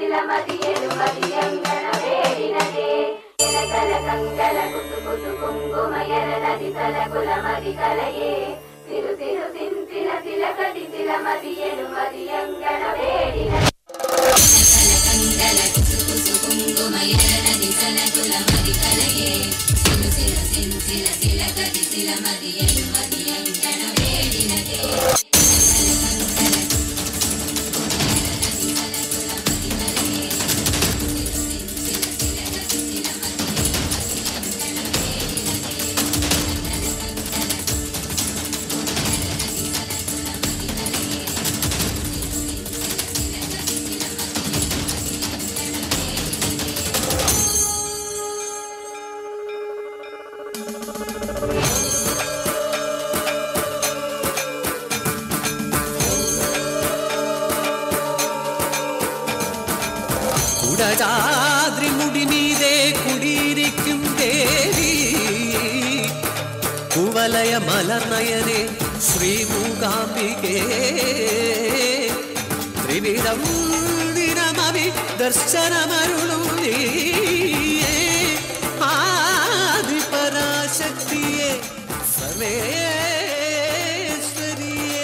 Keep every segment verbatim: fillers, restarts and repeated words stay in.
കുടജാദ്രിമുടിമീതെ കുടിയിരിക്കും ദേവി കുവലയ മലർനയനെ ശ്രീമൂകാംബികേ ത്രിവിധം ദിനമവി ദർശനമരുളും നീയേ ആദിപരാശക്തിയെ സർവേശ്വരിയേ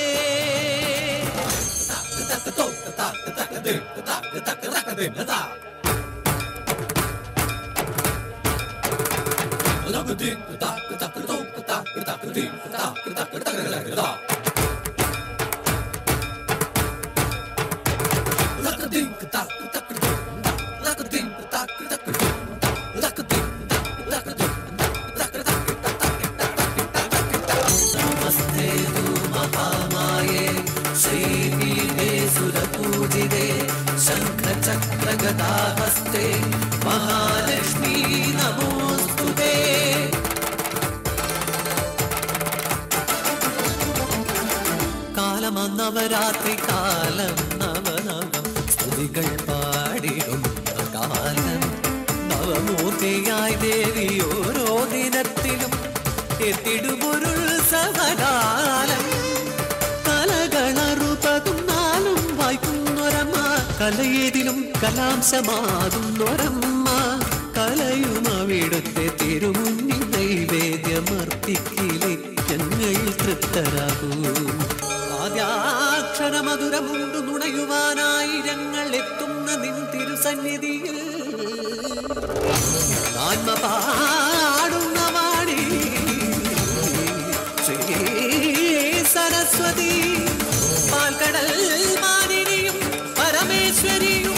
നമസ്തേ മഹാമായേ ശ്രീപീഠേ സുരപൂജിതേ ശംഖചക്രഗദാഹസ്തേ മഹാലക്ഷ്മീ നമോസ്തുതേ. കാലം നവരാത്രി കാലം നവനവം സ്തുതികൾ പാടിടുന്ന കാലം നവമൂർത്തിയായി ദേവി ഓരോ ദിനത്തിലും എത്തിടുമൊരുത്സവകാലം കലകളറുപകുന്നാലും വായിക്കുന്നൊരമ്മ കലയേതിലും കലാംശമാകുന്നൊരമ്മ കലയുമവിടുത്തെ തിരുമുന്നിൽ നൈവേദ്യമർപ്പിക്കിലെ ഞങ്ങൾ തൃപ്തരാകൂ. ആദ്യാക്ഷരമധുരമുണ്ടു നുണയുവാനായി ഞങ്ങൾ എത്തുന്ന നിൻ തിരുസന്നിധിയിൽ ആത്മ പാടുന്ന വാണി ശ്രീ സരസ്വതി പാൽക്കടൽ മാനിനിയും പരമേശ്വരിയും